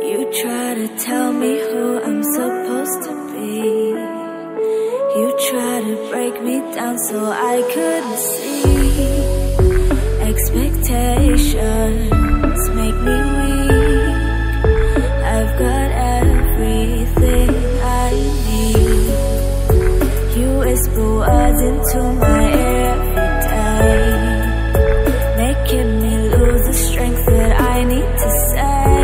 You try to tell me who I'm supposed to be. You try to break me down so I couldn't see. Expectations make me weak. I've got everything I need. You whisper words into my ear every day, making me lose the strength that I need to say.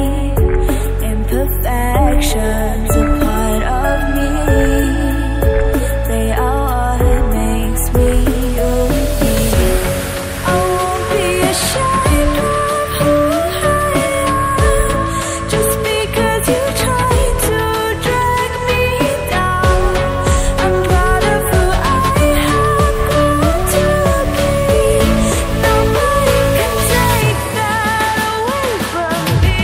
Imperfections are part of me. They are what makes me unique. I won't be ashamed of who I am, just because you try to drag me down. I'm proud of who I have grown to be. Nobody can take that away from me.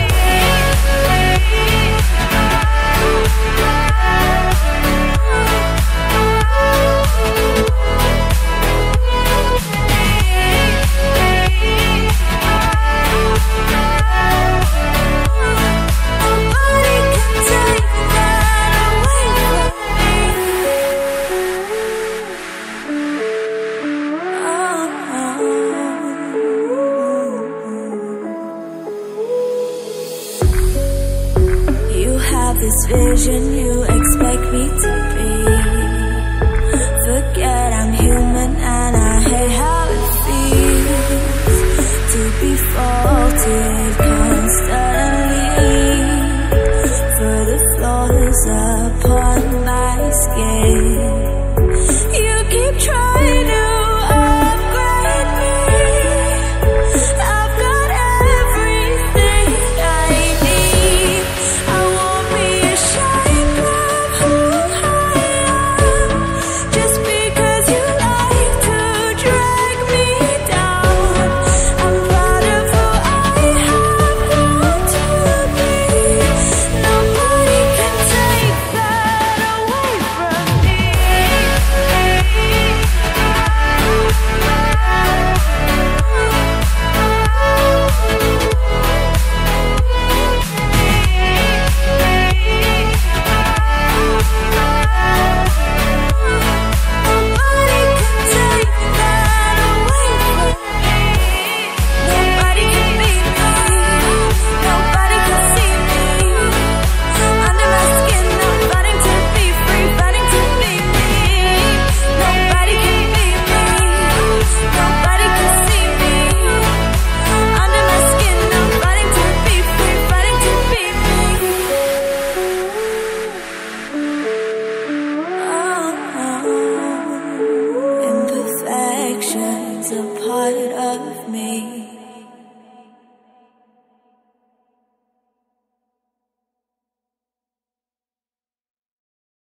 You have this vision you expect me to be. Forget I'm human and I hate how it feels to be faulted constantly for the flaws